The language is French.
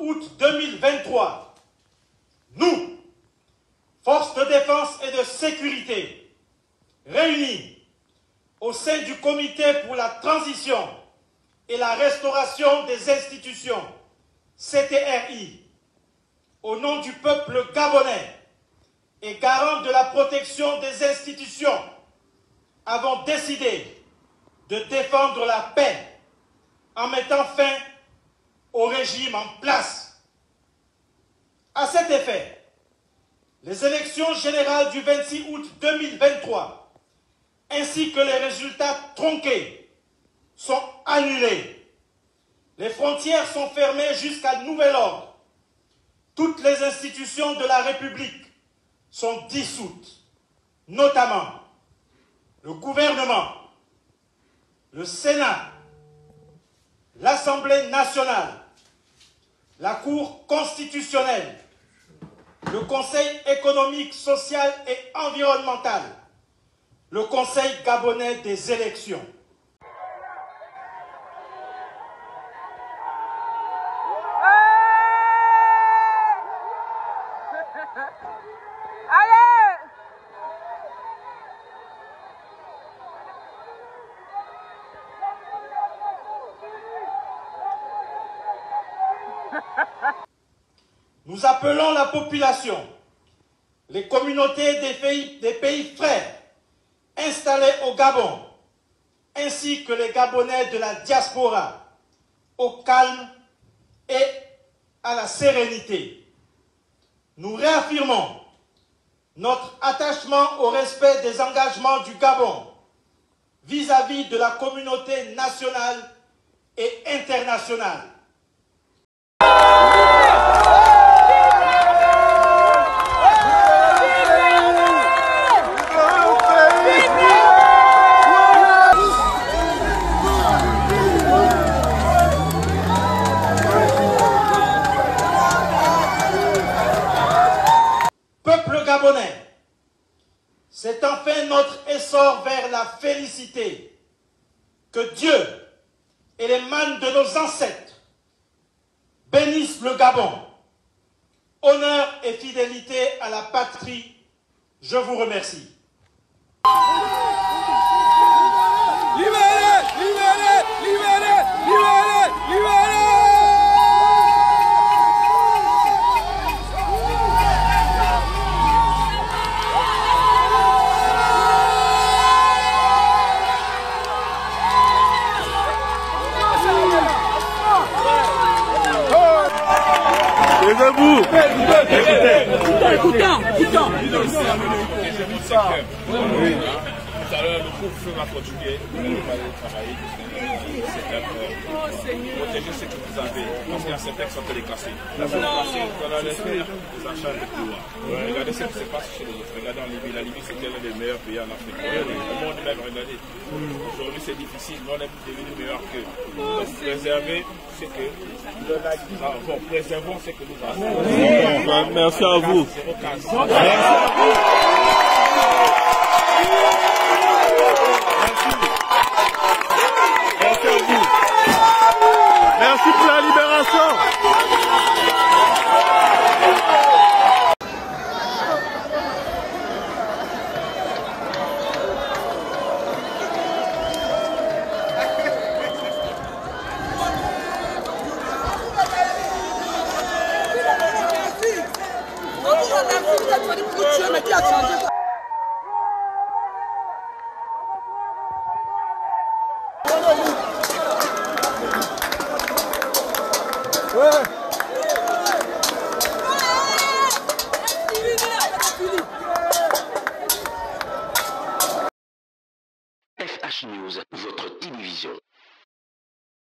août 2023, nous, forces de défense et de sécurité, réunis au sein du Comité pour la transition et la restauration des institutions, CTRI, au nom du peuple gabonais et garant de la protection des institutions, avons décidé de défendre la paix en mettant fin au régime en place. À cet effet, les élections générales du 26 août 2023 ainsi que les résultats tronqués sont annulés. Les frontières sont fermées jusqu'à nouvel ordre. Toutes les institutions de la République sont dissoutes, notamment le gouvernement, le Sénat, l'Assemblée nationale, la Cour constitutionnelle, le Conseil économique, social et environnemental, le Conseil gabonais des élections. Nous appelons la population, les communautés des pays frères installés au Gabon, ainsi que les Gabonais de la diaspora, au calme et à la sérénité. Nous réaffirmons notre attachement au respect des engagements du Gabon vis-à-vis de la communauté nationale et internationale. Peuple gabonais, c'est enfin notre essor vers la félicité. Que Dieu et les mânes de nos ancêtres bénissent le Gabon. Honneur et fidélité à la patrie, je vous remercie. Libérez, libérez, libérez, libérez, libérez. Levez-vous. Écoutons. J'ai vu ça. Oui. Tout à l'heure, le couvre-feu va continuer. Vous allez travailler jusqu'à 17 h. Protégez ce que vous avez. Parce qu'il y a certains qui sont téléclassés. La zone classée, vous allez faire des achats de pouvoir. Regardez ce qui se passe chez les autres. Regardez en Libye. La Libye, c'est l'un des meilleurs pays en Afrique. Le monde même, regardez. Aujourd'hui, c'est difficile. Nous, on est devenu meilleur qu'eux. Donc, préservez ce que nous avons. Préservons ce que nous avons. Merci à vous. Merci à vous. Merci pour la libération. FH News, votre télévision.